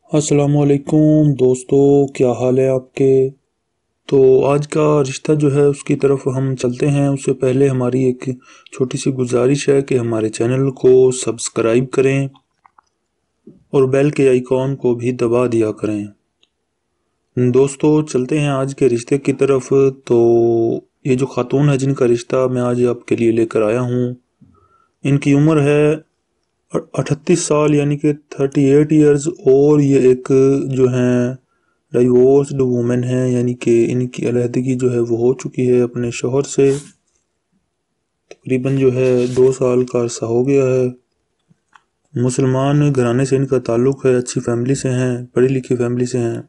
السلام علیکم دوستو، کیا حال ہے آپ کے؟ تو آج کا رشتہ جو ہے اس کی طرف ہم چلتے ہیں۔ اس سے پہلے ہماری ایک چھوٹی سی گزارش ہے کہ ہمارے چینل کو سبسکرائب کریں اور بیل کے آئیکن کو بھی دبا دیا کریں۔ دوستو چلتے ہیں آج کے رشتے کی طرف۔ تو یہ جو خاتون ہے جن کا رشتہ میں آج آپ کے لیے لے کر آیا ہوں، ان کی عمر ہے 38 سال یعنی کہ 38 ایئرز، اور یہ ایک جو ہیں ڈائیورسڈ وومن ہیں، یعنی کہ ان کی علیحدگی جو ہے وہ ہو چکی ہے اپنے شوہر سے۔ تقریباً جو ہے 2 سال کا عرصہ ہو گیا ہے۔ مسلمان گھرانے سے ان کا تعلق ہے، اچھی فیملی سے ہیں، پڑھی لکھی فیملی سے ہیں۔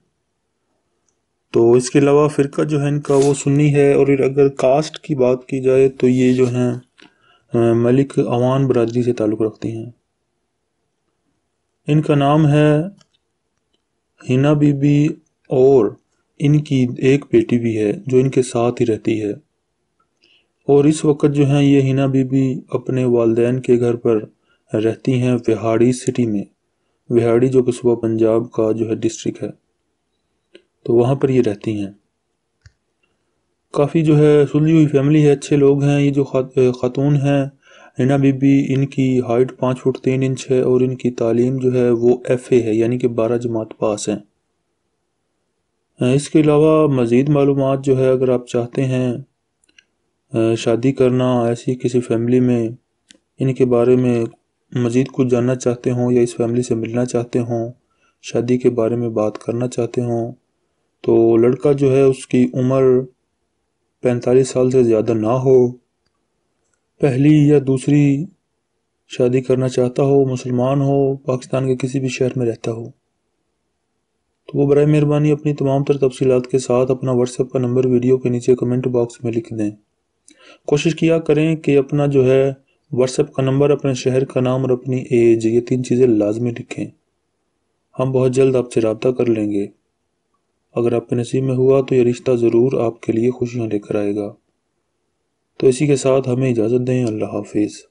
تو اس کے علاوہ فرقہ جو ہے ان کا وہ سنی ہے، اور اگر کاسٹ کی بات کی جائے تو یہ جو ہیں ملک عوان برادری سے تعلق رکھتی ہیں۔ ان کا نام ہے ہینا بی بی، اور ان کی ایک بیٹی بھی ہے جو ان کے ساتھ ہی رہتی ہے۔ اور اس وقت جو ہیں یہ ہینا بی بی اپنے والدین کے گھر پر رہتی ہیں وہاڑی سٹی میں۔ وہاڑی جو کہ صوبہ پنجاب کا جو ہے ڈسٹرکٹ ہے، تو وہاں پر یہ رہتی ہیں۔ کافی جو ہے سلجھی ہوئی فیملی ہے، اچھے لوگ ہیں۔ یہ جو خاتون ہیں ہینا بی بی، ان کی ہائٹ 5 فٹ 3 انچ ہے، اور ان کی تعلیم جو ہے وہ FA ہے، یعنی کہ 12 جماعت پاس ہیں۔ اس کے علاوہ مزید معلومات جو ہے اگر آپ چاہتے ہیں شادی کرنا ایسی کسی فیملی میں، ان کے بارے میں مزید کچھ جاننا چاہتے ہوں، یا اس فیملی سے ملنا چاہتے ہوں، شادی کے بارے میں بات کرنا چاہتے ہوں، تو لڑکا جو ہے اس کی عمر 45 سال سے زیادہ نہ ہو، پہلی یا دوسری شادی کرنا چاہتا ہو، مسلمان ہو، پاکستان کے کسی بھی شہر میں رہتا ہو، تو وہ برائے مہربانی اپنی تمام تر تفصیلات کے ساتھ اپنا واٹس ایپ کا نمبر ویڈیو کے نیچے کمنٹ باکس میں لکھ دیں۔ کوشش کیا کریں کہ اپنا جو ہے واٹس ایپ کا نمبر، اپنے شہر کا نام اور اپنی ایج، یہ 3 چیزیں لازمی لکھیں۔ ہم بہت جلد آپ سے رابطہ کر لیں گے۔ اگر آپ کے نصیب میں ہوا تو یہ رشتہ ضرور آپ کے لیے خوشیاں لے کر آئے گا۔ تو اسی کے ساتھ ہمیں اجازت دیں۔ اللہ حافظ۔